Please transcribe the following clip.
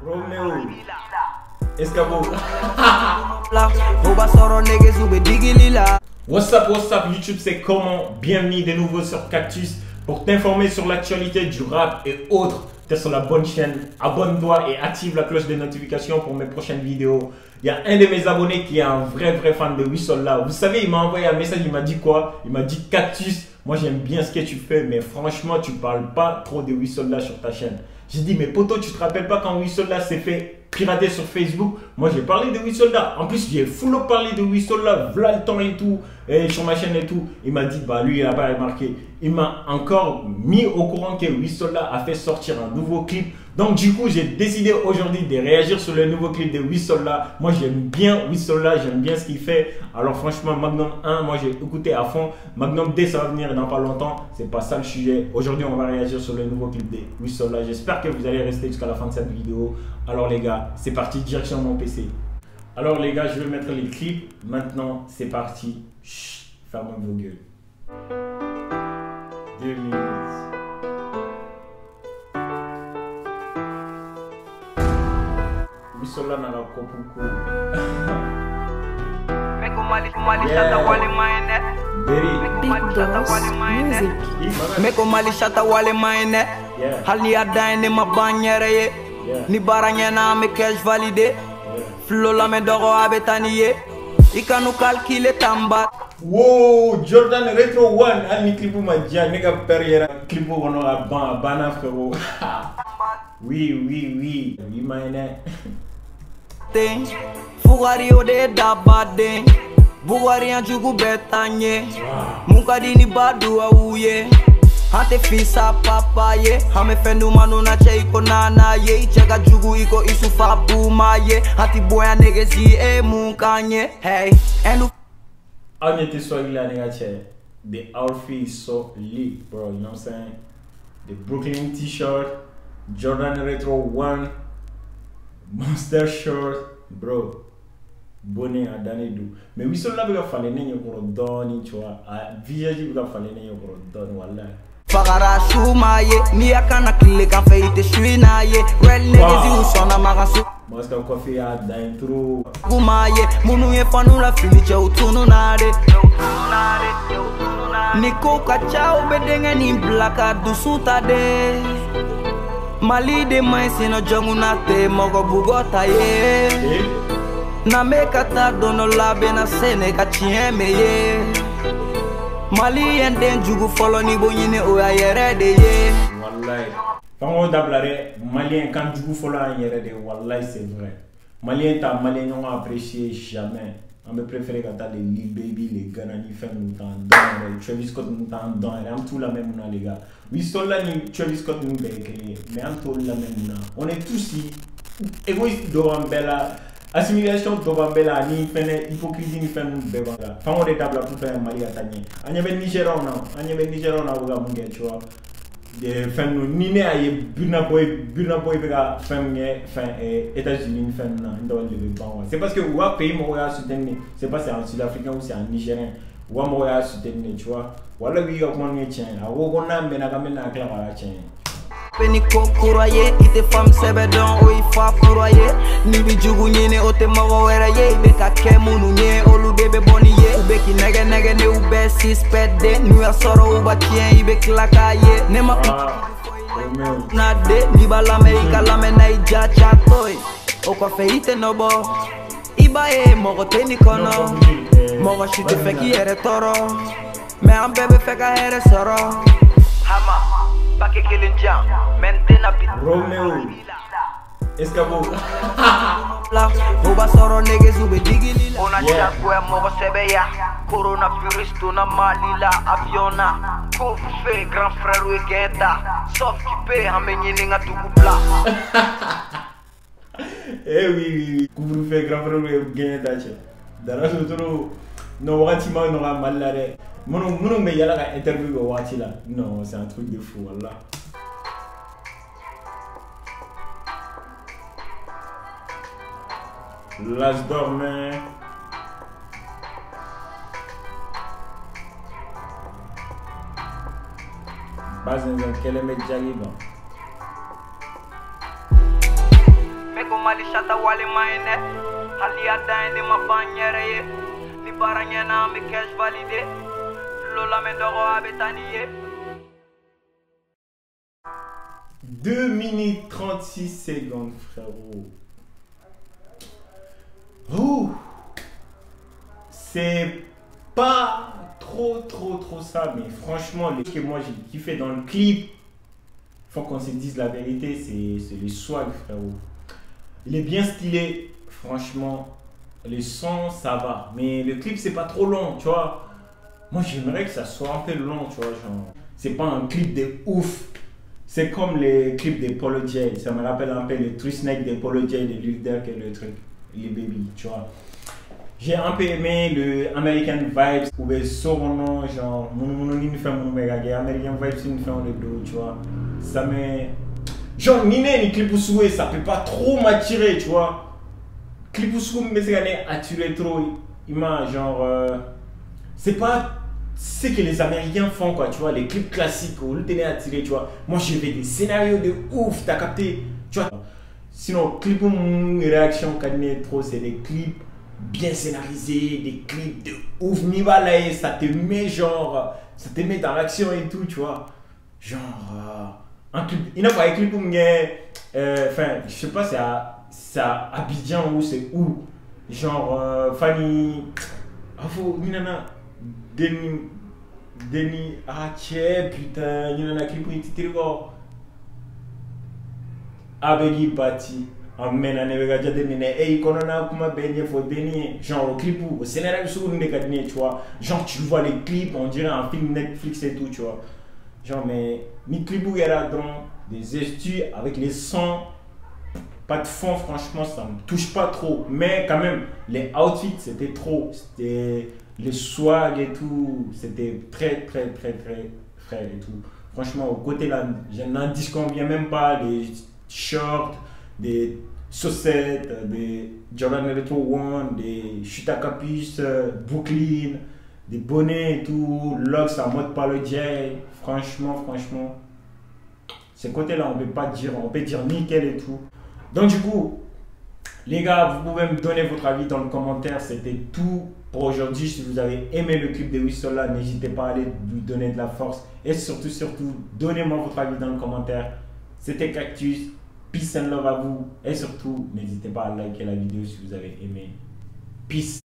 Romeo Escabeau. What's up YouTube, c'est comment? Bienvenue de nouveau sur Cactus pour t'informer sur l'actualité du rap et autres. T'es sur la bonne chaîne, abonne-toi et active la cloche de notification pour mes prochaines vidéos. Il y a un de mes abonnés qui est un vrai fan de Wissola. Vous savez, il m'a envoyé un message, il m'a dit quoi? Il m'a dit Cactus, moi j'aime bien ce que tu fais, mais franchement tu parles pas trop de Wissola sur ta chaîne. J'ai dit, mais poto, tu te rappelles pas quand Wissola s'est fait pirater sur Facebook? Moi j'ai parlé de Wissola. En plus j'ai full parlé de Wissola, v'là le temps et tout, et sur ma chaîne et tout. Il m'a dit, bah lui il a pas remarqué. Il m'a encore mis au courant que Wissola a fait sortir un nouveau clip. Donc du coup j'ai décidé aujourd'hui de réagir sur le nouveau clip de Wissola. Moi j'aime bien Wissola, j'aime bien ce qu'il fait. Alors franchement Magnum 1, moi j'ai écouté à fond. Magnum 2 ça va venir dans pas longtemps. C'est pas ça le sujet. Aujourd'hui on va réagir sur le nouveau clip de Wissola. J'espère que vous allez rester jusqu'à la fin de cette vidéo. Alors les gars, c'est parti, direction mon PC. Alors les gars, je vais mettre les clips. Maintenant c'est parti. Chut, fermez vos gueules. 2 minutes. Wissola na la kopuko. Meko mali shata wale maine. Hali adaine ma banyere ye. Ni baranya na me cash validé. Flow la me dogo abetaniye. Ikanu calculer tamba. Wow, Jordan Retro 1. Ani clipu ma dia nega perrière clipu wono a bana frérot. Oui. Imagine. Fugari ode dabade. Bugari anjugu betanye. Mukadini badu auye. Hante fisa papa ye. Hame fendu manu na che iko nana ye. Chega jugu iko isufa buma ye. Hati boya negezi e mukanye. Hey, enu Anye Swahili nigga che. The outfit is so lit, bro. You know what I'm saying? The Brooklyn t-shirt, Jordan Retro 1, Monster shirt, bro. Bonnet à Danedou. Mais Wissola bega fale nenye koro doni, tu vois. Vijaji bega fale nenye koro doni, wallah. Fagara shumaye, ni akana kile kan feite shuinaye. Well negezi usona magasu. Maska kofi ya d'intro. Kumaye, munu ye fanula filiche utunu nade. Niko kachao bedenge ni blaka dusuta de. Mali de maisi no jongu nate mogo bugota ye. Na mekata dono labe na sene kachieme ye. Mali yenden jugu folo ni bonyine oya yere de ye. Wallahi. Fango dablare malien kan jugu folo an yere de, wallahi c'est vrai. Malien ta malien n'ont apprécié jamais. On me préfère quand les Lil Baby, les Ghana ni fait nous t'en donne, Travis Scott nous t'en donne, on tout la même les gars. Wissola ni Travis Scott nous béqué, mais on tout la même. On est tous si égoïste devant Bella. Assimilation devant Bella, ni fait hypocrisie ni fait nous béba. Enfin on est table pour faire Mali Atani. On y avait Nigeria on a ouvert mon gars, tu vois. De fin nous ni né à Burna Boy bega fin États-Unis fin na ndol de ban. C'est parce que wa pays mo ya soutenir, c'est pas c'est en Sud-Africain ou c'est en Nigérien. Wa mo ya soutenir, tu vois. Wala wi yok mon tien. A wo gona mena ka mena kla ba tien. Peni kokuraye, ite fam sebedon o ifa kuraye. Ni bi jugu nyene o te mawa wera ye. Beka kemunu nye olu bebe boni ye. Ubeki nege ne ube sispede. Nu ya soro uba tien ibe klaka ye. Nema nade, niba lame ika lame na ija chatoy. Okwa feite nobo. Iba e mogo teni kono. Mogo shite feki ere toro. Me am bebe feka ere soro. Hama Romeo Escabeau. Oba soro nege zube digili. Ona chakwe mogo sebeya. Coronavirus tuna malila aviona. Koufé grand frère wegenda. Sauf kipé amenyini nga tukubla. Eh oui. Koufé grand frère wegenda. Dara sotoro no wakati ma no malare. Mono me yala ka interview go wakati là. Non, c'est un truc de fou wallah. L'âge dormait. Base dans quel est le mali chata wali mayne hali ada indi ma fanyere ye li baranya na mi cash validé lola me dogo abetaniye 2 minutes 36 secondes, frérot. Ouh. C'est pas trop ça, mais franchement, ce que moi j'ai kiffé dans le clip, faut qu'on se dise la vérité, c'est le swag, frérot. Il est bien stylé, franchement. Les sons, ça va. Mais le clip, c'est pas trop long, tu vois. Moi, j'aimerais que ça soit un peu long, tu vois. Genre, c'est pas un clip de ouf. C'est comme les clips de Polo J. Ça me rappelle un peu le Three Snake de Polo J, de Lil Durk et le truc, les baby, tu vois. J'ai un peu aimé le American Vibes, où les sons, genre, mon American Vibes, c'est une fin de dos, tu vois. Ça me. Genre, ni clip souhait, ça peut pas trop m'attirer, tu vois. Clip souhait, mais c'est attiré trop. Il m'a, genre. C'est pas ce que les Américains font, quoi, tu vois, les clips classiques, où le télé attiré, tu vois. Moi, je fais des scénarios de ouf, t'as capté, tu vois. Sinon, clip ou réaction, trop, c'est des clips bien scénarisés, des clips de ouf, Mibalaye, ça te met genre, ça te met dans l'action et tout, tu vois. Genre, un clip, il n'y a pas un clip où enfin, je sais pas, c'est à Abidjan ou c'est où. Genre, Fanny, Denis, ah tiens, putain, il y en a un clip où il était rigolo. Abegi Bati, amen, on est déjà déminé. Et il connaît un peu bien, faut Denis. Genre, le clip où, c'est un peu sur une tu vois. Genre, tu vois les clips, on dirait un film Netflix et tout, tu vois. Genre, mais, ni clip où il y a dans des estus avec les sons. Pas de fond, franchement, ça me touche pas trop. Mais quand même, les outfits, c'était trop. C'était les swag et tout. C'était très frais et tout. Franchement, au côté là, je n'en disconviens même pas. Les shorts, des chaussettes, des Jordan Retro One, des chutes à capuche, Brooklyn, des bonnets et tout. Locks en mode Polo J. Franchement. Ces côtés-là, on peut dire nickel et tout. Donc du coup, les gars, vous pouvez me donner votre avis dans le commentaire. C'était tout pour aujourd'hui. Si vous avez aimé le clip de Wissola, n'hésitez pas à aller lui donner de la force. Et surtout, donnez-moi votre avis dans le commentaire. C'était Cactus. Peace and love à vous. Et surtout, n'hésitez pas à liker la vidéo si vous avez aimé. Peace.